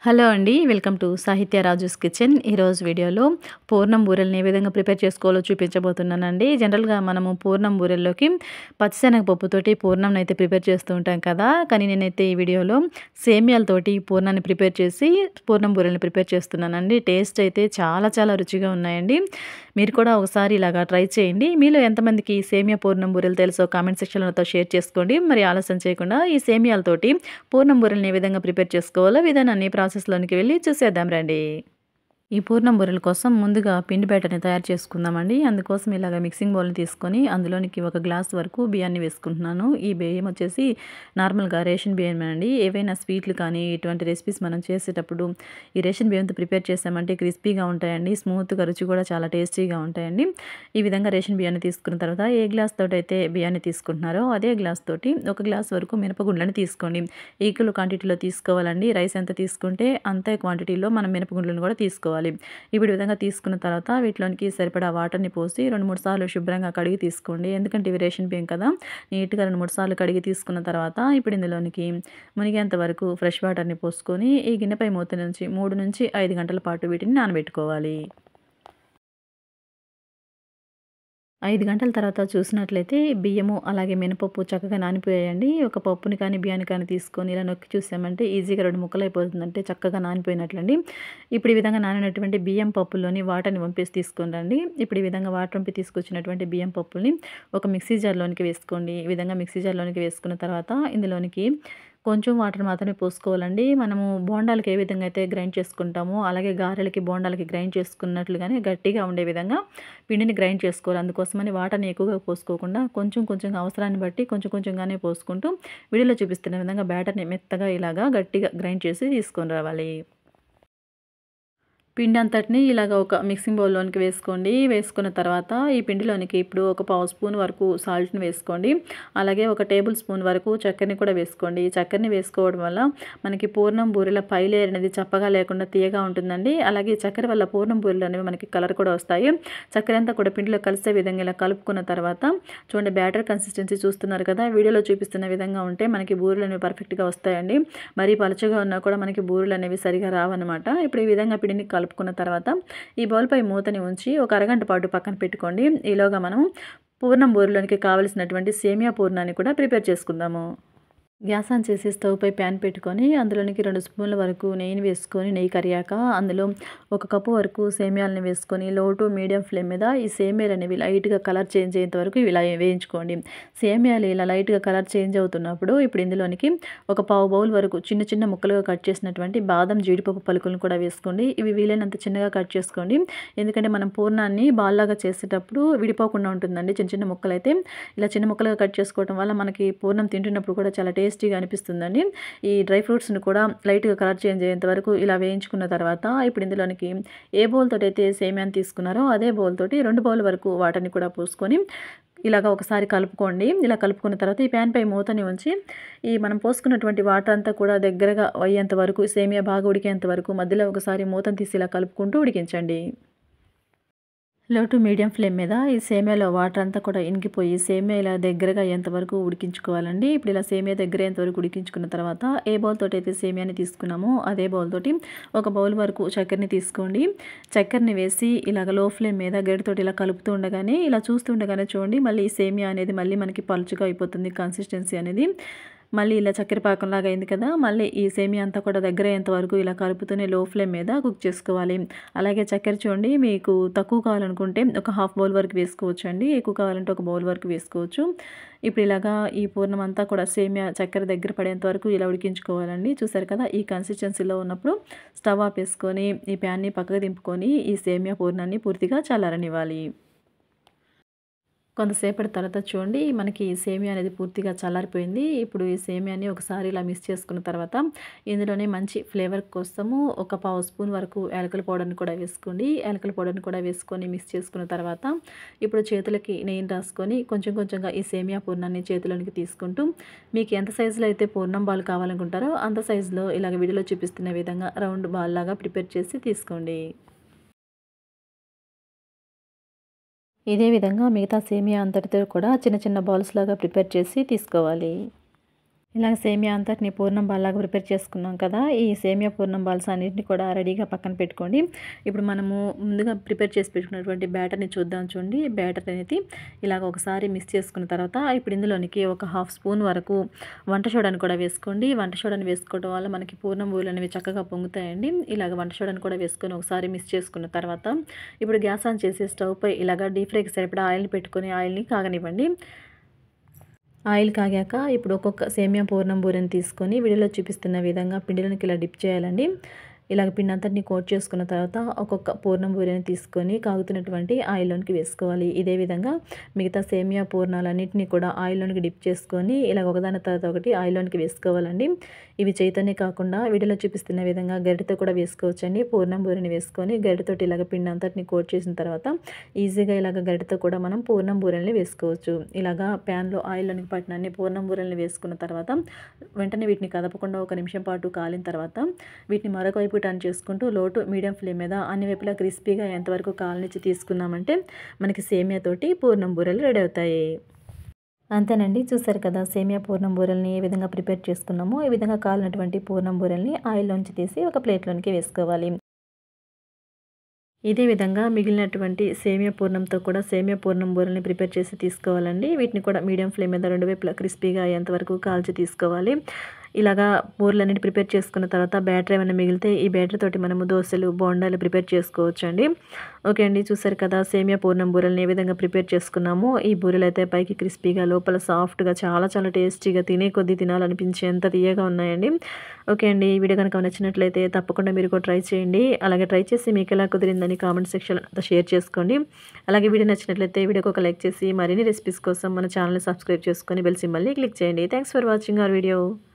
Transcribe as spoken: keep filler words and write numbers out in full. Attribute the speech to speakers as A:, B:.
A: Hello అండి. Welcome to సాహిత్య Raju's kitchen. ఈరోజు వీడియోలో పూర్ణం బూరెల్ని ఏ విధంగా ప్రిపేర్ చేసుకోవాలో చూపించబోతున్నానండి. జనరల్‌గా మనము పూర్ణం బూరెల్లోకి పచ్చిశనగపప్పుతోటి పూర్ణంనైతే ప్రిపేర్ చేస్తూ ఉంటాం కదా! కానీ నేనైతే ఈ వీడియోలో సేమియాలతోటి పూర్ణాన్ని ప్రిపేర్ చేసి పూర్ణం బూరెల్ని ప్రిపేర్ చేస్తున్నానండి. టేస్ట్ అయితే చాలా చాలా రుచిగా ఉన్నాయండి. మీరు కూడా ఒకసారి ఇలాగా ట్రై చేయండి. మీలో ఎంతమందికి సేమియా పూర్ణం బూరెలు తెలుసో కామెంట్ సెక్షన్‌లో నాతో షేర్ చేసుకోండి. మరి ఆలస్యం చేయకుండా ఈ సేమియాలతోటి పూర్ణం బూరెల్ని ఏ విధంగా ప్రిపేర్ చేసుకోవాలో విధానాన్ని ప్రాసెస్‌లోనికి వెళ్లి చూసేద్దాం రండి. ఈ పూర్ణం బూరెల కోసం ముందుగా పిండి బ్యాటర్‌ని తయారు చేసుకుందామండి. అందుకోసం ఇలాగ మిక్సింగ్ బౌల్‌ని తీసుకొని అందులోనికి ఒక గ్లాస్ వరకు బియ్యాన్ని వేసుకుంటున్నాను. ఈ బియ్యం వచ్చేసి నార్మల్‌గా రేషన్ బియ్యమేనండి. ఏవైనా స్వీట్లు కానీ ఇటువంటి రెసిపీస్ మనం చేసేటప్పుడు ఈ రేషన్ బియ్యంతో ప్రిపేర్ చేసామంటే క్రిస్పీగా ఉంటాయండి. స్మూత్‌గా రుచి కూడా చాలా టేస్టీగా ఉంటాయండి. ఈ విధంగా రేషన్ బియ్యాన్ని తీసుకున్న తర్వాత ఏ గ్లాస్ తోటైతే బియ్యాన్ని తీసుకుంటున్నారో అదే గ్లాస్ తోటి ఒక గ్లాస్ వరకు మినపగుండ్లని తీసుకోండి. ఈక్వల్ క్వాంటిటీలో తీసుకోవాలండి. రైస్ ఎంత తీసుకుంటే అంతే క్వాంటిటీలో మనం మినపగుండ్లను కూడా తీసుకోవాలి. ఇప్పుడు ఈ విధంగా తీసుకున్న తర్వాత వీటిలోనికి సరిపడా వాటర్‌ని పోసి రెండు, మూడు సార్లు శుభ్రంగా కడిగి తీసుకోండి. ఎందుకంటే ఇవి రేషన్ బియ్యం కదా! నీట్‌గా రెండు, మూడు సార్లు కడిగి తీసుకున్న తర్వాత ఇప్పుడు ఇందులోనికి మునిగేంత వరకు ఫ్రెష్ వాటర్‌ని పోసుకొని ఈ గిన్నెపై మూత నుంచి మూడు నుంచి ఐదు గంటల పాటు వీటిని నానబెట్టుకోవాలి. ఐదు గంటల తర్వాత చూసినట్లయితే బియ్యము, అలాగే మినపప్పు చక్కగా నానిపోయాయండి. ఒక పప్పుని కానీ, బియ్యాన్ని కానీ తీసుకొని ఇలా నొక్కి చూసామంటే ఈజీగా రెండు ముక్కలైపోతుందంటే చక్కగా నానిపోయినట్లండి. ఇప్పుడు ఈ విధంగా నానినటువంటి బియ్యం పప్పులోని వాటర్‌ని వంపేసి తీసుకొని రండి. ఇప్పుడు ఈ విధంగా వాటర్ వంపి తీసుకొచ్చినటువంటి బియ్యం పప్పుల్ని ఒక మిక్సీ జార్‌లోనికి వేసుకోండి. ఈ విధంగా మిక్సీ జార్‌లోనికి వేసుకున్న తర్వాత ఇందులోనికి కొంచెం వాటర్ మాత్రమే పోసుకోవాలండి. మనము బోండాలకి ఏ విధంగా అయితే గ్రైండ్ చేసుకుంటామో, అలాగే గారెలకి, బోండాలకి గ్రైండ్ చేసుకున్నట్లుగానే గట్టిగా ఉండే విధంగా పిండిని గ్రైండ్ చేసుకోవాలి. అందుకోసమని వాటర్‌ని ఎక్కువగా పోసుకోకుండా కొంచెం కొంచెంగా అవసరాన్ని బట్టి కొంచెం కొంచెంగానే పోసుకుంటూ వీడియోలో చూపిస్తున్న విధంగా బ్యాటర్‌ని మెత్తగా ఇలాగా గట్టిగా గ్రైండ్ చేసి తీసుకొని రావాలి. పిండి అంతటిని ఇలాగ ఒక మిక్సింగ్ బౌల్‌లోనికి వేసుకోండి. వేసుకున్న తర్వాత ఈ పిండిలోనికి ఇప్పుడు ఒక పావు స్పూన్ వరకు సాల్ట్‌ని వేసుకోండి. అలాగే ఒక టేబుల్ స్పూన్ వరకు చక్కెరని కూడా వేసుకోండి. ఈ చక్కెరని వేసుకోవడం వల్ల మనకి పూర్ణం బూరెల పై లేయర్ అనేది చప్పగా లేకుండా తియ్యగా ఉంటుందండి. అలాగే చక్కెర వల్ల పూర్ణం బూరెలు అనేవి మనకి కలర్ కూడా వస్తాయి. చక్కెర అంతా కూడా పిండిలో కలిసే విధంగా ఇలా కలుపుకున్న తర్వాత చూడండి, బ్యాటర్ కన్సిస్టెన్సీ చూస్తున్నారు కదా! వీడియోలో చూపిస్తున్న విధంగా ఉంటే మనకి బూరెలు అనేవి పర్ఫెక్ట్‌గా వస్తాయండి. మరీ పలుచగా ఉన్నా కూడా మనకి బూరెలు అనేవి సరిగా రావన్నమాట. ఇప్పుడు ఈ విధంగా పిండిని కలుపుకున్న తర్వాత ఈ బౌల్‌పై మూతని ఉంచి ఒక అరగంట పాటు పక్కన పెట్టుకోండి. ఈలోగా మనం పూర్ణం బూరెలోనికి కావలసినటువంటి సేమియా పూర్ణాన్ని కూడా ప్రిపేర్ చేసుకుందాము. గ్యాస్ ఆన్ చేసి స్టవ్ పై ప్యాన్ పెట్టుకొని అందులోనికి రెండు స్పూన్ల వరకు నెయ్యిని వేసుకొని, నెయ్యి కరిగాక అందులో ఒక కప్పు వరకు సేమియాలని వేసుకొని లో టు మీడియం ఫ్లేమ్ మీద ఈ సేమియాలు అనేవి లైట్‌గా కలర్ చేంజ్ అయ్యేంత వరకు ఇలా వేయించుకోండి. సేమియాలు ఇలా లైట్‌గా కలర్ చేంజ్ అవుతున్నప్పుడు ఇప్పుడు ఇందులోనికి ఒక పావు బౌల్ వరకు చిన్న చిన్న ముక్కలుగా కట్ చేసినటువంటి బాదం, జీడిపప్పు పలుకులను కూడా వేసుకోండి. ఇవి వీలైనంత చిన్నగా కట్ చేసుకోండి. ఎందుకంటే మనం పూర్ణాన్ని బాల్‌లాగా చేసేటప్పుడు విడిపోకుండా ఉంటుందండి. చిన్న చిన్న ముక్కలైతే ఇలా చిన్న ముక్కలుగా కట్ చేసుకోవడం వల్ల మనకి పూర్ణం తింటున్నప్పుడు కూడా చాలా టేస్టీగా అనిపిస్తుందండి. ఈ డ్రై ఫ్రూట్స్‌ని కూడా లైట్‌గా కలర్ చేంజ్ అయ్యేంత వరకు ఇలా వేయించుకున్న తర్వాత ఇప్పుడు ఇందులోనికి ఏ బౌల్ తోటైతే సేమియాని తీసుకున్నారో అదే బౌల్ తోటి రెండు బౌల్ వరకు వాటర్‌ని కూడా పోసుకొని ఇలాగ ఒకసారి కలుపుకోండి. ఇలా కలుపుకున్న తర్వాత ఈ ప్యాన్ పై మూతని ఉంచి ఈ మనం పోసుకున్నటువంటి వాటర్ అంతా కూడా దగ్గరగా అయ్యేంత వరకు, సేమియా బాగా ఉడికేంత వరకు మధ్యలో ఒకసారి మూతను తీసి ఇలా కలుపుకుంటూ ఉడికించండి. లో టు మీడియం ఫ్లేమ్ మీద ఈ సేమియాలో వాటర్ అంతా కూడా ఇంకిపోయి సేమియా ఇలా దగ్గరగా అయ్యేంత వరకు ఉడికించుకోవాలండి. ఇప్పుడు ఇలా సేమియా దగ్గర అయ్యేంత వరకు ఉడికించుకున్న తర్వాత ఏ బౌల్ తోటి అయితే సేమియాని తీసుకున్నామో అదే బౌల్ తోటి ఒక బౌల్ వరకు చక్కెరని తీసుకోండి. చక్కెరని వేసి ఇలాగ లో ఫ్లేమ్ మీద గరిటెతోటి ఇలా కలుపుతూ ఉండగానే, ఇలా చూస్తూ ఉండగానే చూడండి, మళ్ళీ ఈ సేమియా అనేది మళ్ళీ మనకి పలుచగా అయిపోతుంది కన్సిస్టెన్సీ అనేది. మళ్ళీ ఇలా చక్కెర పాకంలాగా అయింది కదా! మళ్ళీ ఈ సేమియా అంతా కూడా దగ్గరయ్యేంత వరకు ఇలా కలుపుతూనే లో ఫ్లేమ్ మీద కుక్ చేసుకోవాలి. అలాగే చక్కెర చూడండి, మీకు తక్కువ కావాలనుకుంటే ఒక హాఫ్ బౌల్ వరకు వేసుకోవచ్చండి. ఎక్కువ కావాలంటే ఒక బౌల్ వరకు వేసుకోవచ్చు. ఇప్పుడు ఇలాగా ఈ పూర్ణం అంతా కూడా సేమియా చక్కెర దగ్గర పడేంత వరకు ఇలా ఉడికించుకోవాలండి. చూసారు కదా! ఈ కన్సిస్టెన్సీలో ఉన్నప్పుడు స్టవ్ ఆపేసుకొని ఈ ప్యాన్‌ని పక్కకు దింపుకొని ఈ సేమియా పూర్ణాన్ని పూర్తిగా చల్లారనివ్వాలి. కొంతసేపటి తర్వాత చూడండి, మనకి సేమియా అనేది పూర్తిగా చల్లారిపోయింది. ఇప్పుడు ఈ సేమియాని ఒకసారి ఇలా మిక్స్ చేసుకున్న తర్వాత ఇందులోనే మంచి ఫ్లేవర్ కోసము ఒక పావు స్పూన్ వరకు యాలకుల పౌడర్‌ని కూడా వేసుకోండి. యాలకుల పౌడర్‌ని కూడా వేసుకొని మిక్స్ చేసుకున్న తర్వాత ఇప్పుడు చేతులకి నెయ్యిని రాసుకొని కొంచెం కొంచెంగా ఈ సేమియా పూర్ణాన్ని చేతిలోనికి తీసుకుంటూ మీకు ఎంత సైజులో అయితే పూర్ణం బాల్ కావాలనుకుంటారో అంత సైజులో ఇలాగ వీడియోలో చూపిస్తున్న విధంగా రౌండ్ బాల్ లాగా ప్రిపేర్ చేసి తీసుకోండి. ఇదే విధంగా మిగతా సేమియా అంతటితో కూడా చిన్న చిన్న బాల్స్ లాగా ప్రిపేర్ చేసి తీసుకోవాలి. ఇలాగ సేమియా అంతటిని పూర్ణం బాల్లాగా ప్రిపేర్ చేసుకున్నాం కదా! ఈ సేమియా పూర్ణం బాల్స్ అన్నిటిని కూడా రెడీగా పక్కన పెట్టుకోండి. ఇప్పుడు మనము ముందుగా ప్రిపేర్ చేసి పెట్టుకున్నటువంటి బ్యాటర్‌ని చూద్దాం చూడండి. బ్యాటర్ అనేది ఇలాగ ఒకసారి మిక్స్ చేసుకున్న తర్వాత ఇప్పుడు ఇందులోనికి ఒక హాఫ్ స్పూన్ వరకు వంట సోడాని కూడా వేసుకోండి. వంట సోడాని వేసుకోవడం వల్ల మనకి పూర్ణం బూరెలు అనేవి చక్కగా పొంగుతాయండి. ఇలాగ వంట సోడాని కూడా వేసుకొని ఒకసారి మిక్స్ చేసుకున్న తర్వాత ఇప్పుడు గ్యాస్ ఆన్ చేసి స్టవ్ పై ఇలాగ డీప్ ఫ్రైకి సరిపడా ఆయిల్‌ని పెట్టుకొని ఆయిల్‌ని కాగనివ్వండి. ఆయిల్ కాగాక ఇప్పుడు ఒక్కొక్క సేమియా పూర్ణం బూరెని తీసుకొని వీడియోలో చూపిస్తున్న విధంగా పిండిలోనికి ఇలా డిప్ చేయాలండి. ఇలాగ పిండి అంతటిని కోట్ చేసుకున్న తర్వాత ఒక్కొక్క పూర్ణం బూరెని తీసుకొని కాగుతున్నటువంటి ఆయిల్లోనికి వేసుకోవాలి. ఇదే విధంగా మిగతా సేమియా పూర్ణాలన్నింటినీ కూడా ఆయిల్లోనికి డిప్ చేసుకొని ఇలాగ ఒకదాని తర్వాత ఒకటి ఆయిల్లోనికి వేసుకోవాలండి. ఇవి చేయితోనే కాకుండా వీడియోలో చూపిస్తున్న విధంగా గరిటెతో కూడా వేసుకోవచ్చండి. పూర్ణం బూరెని వేసుకొని గరిటెతోటి ఇలాగ పిండి అంతటిని కోట్ చేసిన తర్వాత ఈజీగా ఇలాగ గరిటెతో కూడా మనం పూర్ణం బూరెల్ని వేసుకోవచ్చు. ఇలాగా ప్యాన్లో ఆయిల్లోనికి పట్టిన అన్ని పూర్ణం బూరెల్ని వేసుకున్న తర్వాత వెంటనే వీటిని కదపకుండా ఒక నిమిషం పాటు కాలిన తర్వాత వీటిని మరొక వైపు టర్న్ చేసుకుంటూ లో టు మీడియం ఫ్లేమ్ మీద అన్ని వైపులా క్రిస్పీగా ఎంతవరకు కాలనిచ్చి తీసుకున్నామంటే మనకి సేమియా తోటి పూర్ణం బూరెలు రెడీ అవుతాయి. అంతేనండి, చూసారు కదా సేమియా పూర్ణం బూరెల్ని ఏ విధంగా ప్రిపేర్ చేసుకున్నామో ఈ విధంగా కాలినటువంటి పూర్ణం బూరెల్ని ఆయిల్లోంచి తీసి ఒక ప్లేట్లోనికి వేసుకోవాలి. ఇదే విధంగా మిగిలినటువంటి సేమియా పూర్ణంతో కూడా సేమియా పూర్ణం బూరెల్ని ప్రిపేర్ చేసి తీసుకోవాలండి. వీటిని కూడా మీడియం ఫ్లేమ్ మీద రెండు వైపులా క్రిస్పీగా అయ్యేంత వరకు కాల్చి తీసుకోవాలి. ఇలాగా బూరెలన్నిటి ప్రిపేర్ చేసుకున్న తర్వాత బ్యాటర్ ఏమైనా మిగిలితే ఈ బ్యాటర్ తోటి మనము దోశలు, బోండాలు ప్రిపేర్ చేసుకోవచ్చండి. ఓకే అండి, చూసారు కదా సేమియా పూర్ణం బూరెల్ని ఏ విధంగా ప్రిపేర్ చేసుకున్నామో. ఈ బూరెలు అయితే పైకి క్రిస్పీగా లోపల సాఫ్ట్గా చాలా చాలా టేస్టీగా తినే కొద్దీ తినాలనిపించేంత తీయగా ఉన్నాయండి. ఓకే అండి, ఈ వీడియో కనుక నచ్చినట్లయితే తప్పకుండా మీరు కూడా ట్రై చేయండి. అలాగే ట్రై చేసి మీకు ఎలా కుదిరిందని కామెంట్ సెక్షన్లో షేర్ చేసుకోండి. అలాగే వీడియో నచ్చినట్లయితే వీడియోకి ఒక లైక్ చేసి మరిన్ని రెసిపీస్ కోసం మన ఛానల్ని సబ్స్క్రైబ్ చేసుకొని బెల్ సింబల్ని క్లిక్ చేయండి. Thanks for watching our video.